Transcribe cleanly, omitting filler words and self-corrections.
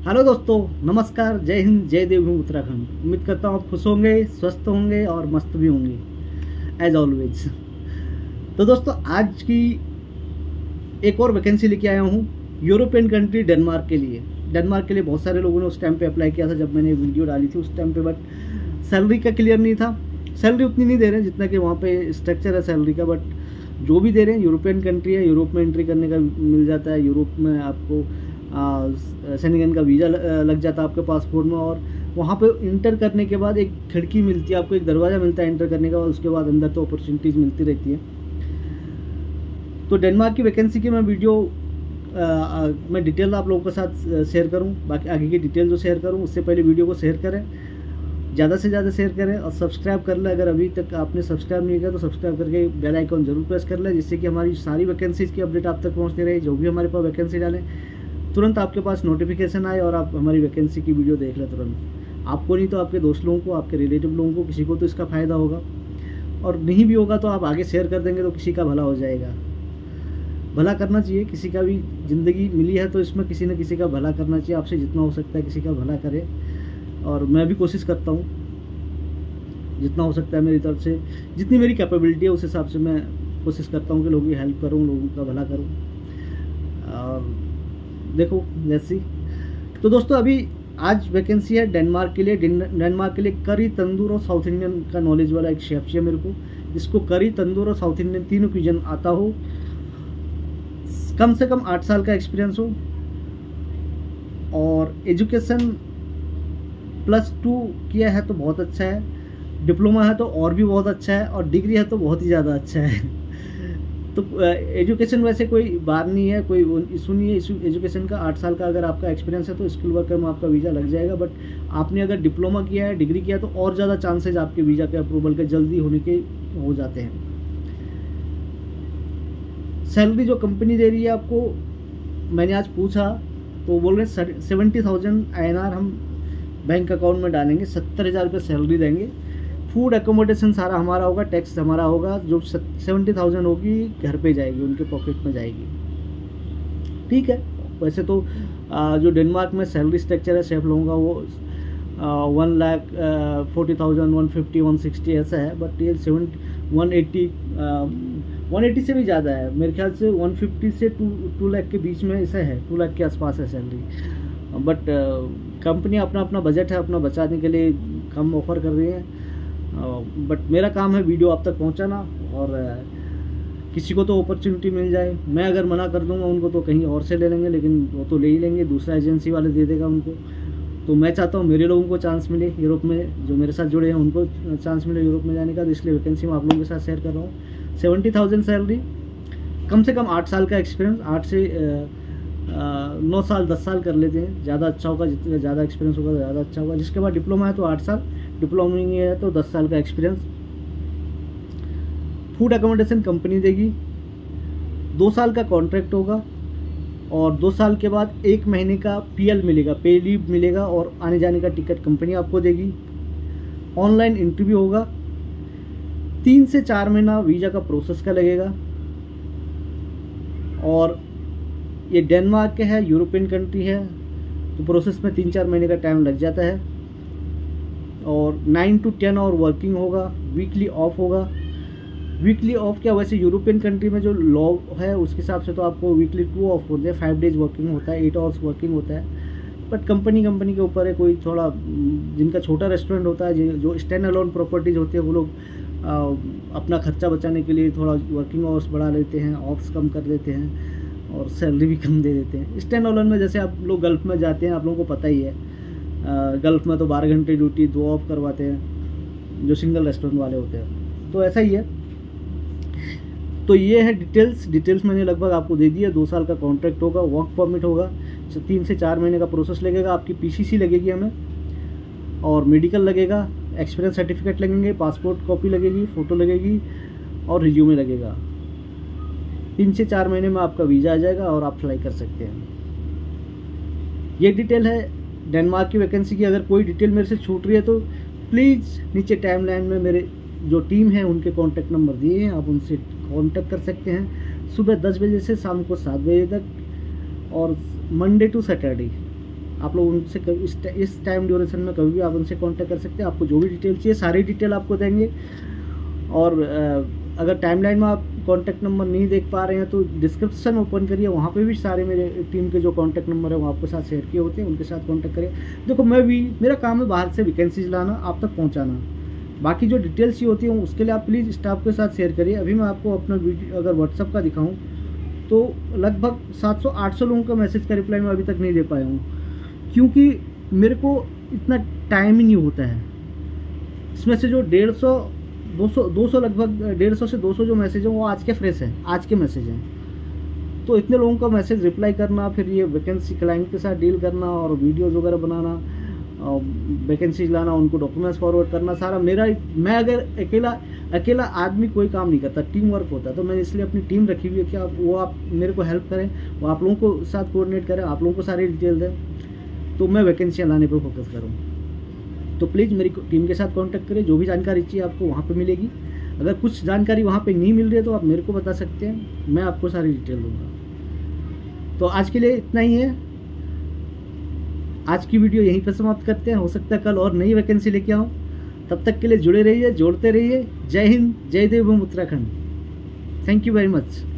Hello दोस्तों, नमस्कार, जय हिंद, जय देवभूमि उत्तराखंड। उम्मीद करता हूँ आप खुश होंगे, स्वस्थ होंगे और मस्त भी होंगे एज ऑलवेज। तो दोस्तों, आज की एक और वैकेंसी लेके आया हूँ यूरोपियन कंट्री डेनमार्क के लिए। डेनमार्क के लिए बहुत सारे लोगों ने उस टाइम पे अप्लाई किया था जब मैंने वीडियो डाली थी उस टाइम पे, बट सैलरी का क्लियर नहीं था। सैलरी उतनी नहीं दे रहे हैं जितना कि वहाँ पे स्ट्रक्चर है सैलरी का, बट जो भी दे रहे हैं यूरोपियन कंट्री है, यूरोप में एंट्री करने का मिल जाता है। यूरोप में आपको शेंगेन का वीज़ा लग जाता है आपके पासपोर्ट में, और वहाँ पे इंटर करने के बाद एक खिड़की मिलती है आपको, एक दरवाज़ा मिलता है इंटर करने का, और उसके बाद अंदर तो अपॉर्चुनिटीज़ मिलती रहती है। तो डेनमार्क की वैकेंसी की मैं वीडियो मैं डिटेल आप लोगों के साथ शेयर करूं। बाकी आगे की डिटेल जो शेयर करूं उससे पहले वीडियो को शेयर करें, ज़्यादा से ज़्यादा शेयर करें और सब्सक्राइब कर लें। अगर अभी तक आपने सब्सक्राइब नहीं किया तो सब्सक्राइब करके बेल आइकन जरूर प्रेस कर लें, जिससे कि हमारी सारी वैकेंसीज़ की अपडेट आप तक पहुँचती रहे। जो भी हमारे पास वैकेंसी डालें तुरंत आपके पास नोटिफिकेशन आए और आप हमारी वैकेंसी की वीडियो देख लें तुरंत। आपको नहीं तो आपके दोस्त लोगों को, आपके रिलेटिव लोगों को, किसी को तो इसका फ़ायदा होगा, और नहीं भी होगा तो आप आगे शेयर कर देंगे तो किसी का भला हो जाएगा। भला करना चाहिए, किसी का भी ज़िंदगी मिली है तो इसमें किसी न किसी का भला करना चाहिए। आपसे जितना हो सकता है किसी का भला करें, और मैं भी कोशिश करता हूँ जितना हो सकता है मेरी तरफ से, जितनी मेरी कैपेबिलिटी है उस हिसाब से मैं कोशिश करता हूँ कि लोगों की हेल्प करूँ, लोगों का भला करूँ। और देखो जैसी तो दोस्तों, अभी आज वैकेंसी है डेनमार्क के लिए। डेनमार्क के लिए करी, तंदूर और साउथ इंडियन का नॉलेज वाला एक शेफ चाहिए मेरे को, जिसको करी, तंदूर और साउथ इंडियन तीनों क्यूजन आता हो, कम से कम 8 साल का एक्सपीरियंस हो, और एजुकेशन +2 किया है तो बहुत अच्छा है, डिप्लोमा है तो और भी बहुत अच्छा है, और डिग्री है तो बहुत ही ज़्यादा अच्छा है। तो एजुकेशन वैसे कोई बात नहीं है, कोई इशू नहीं है एजुकेशन का। 8 साल का अगर आपका एक्सपीरियंस है तो स्किल वर्कर में आपका वीज़ा लग जाएगा। बट आपने अगर डिप्लोमा किया है, डिग्री किया है, तो और ज़्यादा चांसेज आपके वीज़ा के अप्रूवल के जल्दी होने के हो जाते हैं। सैलरी जो कंपनी दे रही है आपको, मैंने आज पूछा तो बोल रहे 70,000 INR हम बैंक अकाउंट में डालेंगे, 70,000 रुपये सैलरी देंगे। फूड एकोमोडेशन सारा हमारा होगा, टैक्स हमारा होगा। जो 70,000 होगी घर पे जाएगी, उनके पॉकेट में जाएगी। ठीक है। वैसे तो जो डेनमार्क में सैलरी स्ट्रक्चर है शेफ लोगों का वो 1,40,000, 150, 160 ऐसा है, बट ये 180 से भी ज़्यादा है मेरे ख्याल से। 150 से 2 लाख के बीच में ऐसा है, 2 लाख के आसपास है सैलरी। बट कंपनी अपना अपना बजट है, अपना बचाने के लिए कम ऑफर कर रही है। बट मेरा काम है वीडियो आप तक पहुंचाना, और किसी को तो अपॉर्चुनिटी मिल जाए। मैं अगर मना कर दूंगा उनको तो कहीं और से ले लेंगे, लेकिन वो तो ले ही लेंगे, दूसरा एजेंसी वाले दे देगा उनको। तो मैं चाहता हूँ मेरे लोगों को चांस मिले यूरोप में, जो मेरे साथ जुड़े हैं उनको चांस मिले यूरोप में जाने का। तो इसलिए वैकेंसी मैं आप लोगों के साथ शेयर कर रहा हूँ। 70,000 सैलरी, कम से कम 8 साल का एक्सपीरियंस, 8 से 9 साल 10 साल कर लेते हैं, ज़्यादा अच्छा होगा। जितना ज़्यादा एक्सपीरियंस होगा ज़्यादा अच्छा होगा। जिसके बाद डिप्लोमा है तो 8 साल, डिप्लोमा नहीं है तो 10 साल का एक्सपीरियंस। फूड एकोमोडेशन कंपनी देगी, 2 साल का कॉन्ट्रैक्ट होगा, और 2 साल के बाद 1 महीने का PL मिलेगा, पे लीव मिलेगा, और आने जाने का टिकट कंपनी आपको देगी। ऑनलाइन इंटरव्यू होगा, 3 से 4 महीना वीज़ा का प्रोसेस का लगेगा। और ये डेनमार्क के है, यूरोपियन कंट्री है, तो प्रोसेस में 3-4 महीने का टाइम लग जाता है। और 9 to 10 आवर वर्किंग होगा, वीकली ऑफ होगा। वीकली ऑफ क्या, वैसे यूरोपियन कंट्री में जो लॉ है उसके हिसाब से तो आपको वीकली 2 ऑफ होते हैं, 5 डेज वर्किंग होता है, 8 आवर्स वर्किंग होता है। बट कंपनी के ऊपर है। कोई थोड़ा जिनका छोटा रेस्टोरेंट होता है, जो स्टैंड अलोन प्रॉपर्टीज होती है, वो लोग अपना खर्चा बचाने के लिए थोड़ा वर्किंग आवर्स बढ़ा लेते हैं, ऑफ्स कम कर देते हैं, और सैलरी भी कम दे देते हैं। स्टैंड अलोन में जैसे आप लोग गल्फ़ में जाते हैं, आप लोगों को पता ही है, गल्फ़ में तो 12 घंटे ड्यूटी, 2 ऑफ करवाते हैं जो सिंगल रेस्टोरेंट वाले होते हैं। तो ऐसा ही है। तो ये है डिटेल्स मैंने लगभग आपको दे दी है। 2 साल का कॉन्ट्रैक्ट होगा, वर्क परमिट होगा, 3 से 4 महीने का प्रोसेस लगेगा। आपकी PCC लगेगी हमें, और मेडिकल लगेगा, एक्सपीरियंस सर्टिफिकेट लगेंगे, पासपोर्ट कॉपी लगेगी, फ़ोटो लगेगी, और रिज्यूमे लगेगा। 3 से 4 महीने में आपका वीज़ा आ जाएगा और आप अप्लाई कर सकते हैं। ये डिटेल है डेनमार्क की वैकेंसी की। अगर कोई डिटेल मेरे से छूट रही है तो प्लीज़ नीचे टाइमलाइन में मेरे जो टीम है उनके कॉन्टैक्ट नंबर दिए हैं, आप उनसे कांटेक्ट कर सकते हैं सुबह 10 बजे से शाम को 7 बजे तक, और मंडे टू सैटरडे आप लोग उनसे इस टाइम ड्यूरेशन में कभी भी आप उनसे कांटेक्ट कर सकते हैं। आपको जो भी डिटेल चाहिए सारी डिटेल आपको देंगे। और अगर टाइमलाइन में आप कॉन्टैक्ट नंबर नहीं देख पा रहे हैं तो डिस्क्रिप्शन ओपन करिए, वहाँ पे भी सारे मेरे टीम के जो कॉन्टैक्ट नंबर है वो आपके साथ शेयर किए होते हैं, उनके साथ कॉन्टैक्ट करिए। देखो मेरा काम है बाहर से वैकेंसीज लाना, आप तक पहुँचाना। बाकी जो डिटेल्स ही होती हैं उसके लिए आप प्लीज़ स्टाफ के साथ शेयर करिए। अभी मैं आपको अपना वीडियो अगर व्हाट्सअप का दिखाऊँ तो लगभग 700-800 लोगों का मैसेज का रिप्लाई मैं अभी तक नहीं दे पाया हूँ, क्योंकि मेरे को इतना टाइम ही नहीं होता है। इसमें से जो 200 लगभग 150 से 200 जो मैसेज हैं वो आज के फ्रेश हैं, आज के मैसेज हैं। तो इतने लोगों का मैसेज रिप्लाई करना, फिर ये वैकेंसी क्लाइंट के साथ डील करना और वीडियोज़ वगैरह बनाना, वैकेंसीज लाना, उनको डॉक्यूमेंट्स फॉरवर्ड करना, सारा मैं अगर अकेला आदमी कोई काम नहीं करता, टीम वर्क होता है। तो मैंने इसलिए अपनी टीम रखी हुई है कि आप मेरे को हेल्प करें, वो आप लोगों को साथ कोऑर्डिनेट करें, आप लोगों को सारी डिटेल दें, तो मैं वैकेंसियाँ लाने पर फोकस करूँ। तो प्लीज़ मेरी टीम के साथ कांटेक्ट करें, जो भी जानकारी चाहिए आपको वहाँ पे मिलेगी। अगर कुछ जानकारी वहाँ पे नहीं मिल रही है तो आप मेरे को बता सकते हैं, मैं आपको सारी डिटेल दूँगा। तो आज के लिए इतना ही है, आज की वीडियो यहीं पर समाप्त करते हैं। हो सकता है कल और नई वैकेंसी लेके आऊँ, तब तक के लिए जुड़े रहिए, जोड़ते रहिए। जय हिंद, जय देवभूमि Uttarakhand. Thank you very much.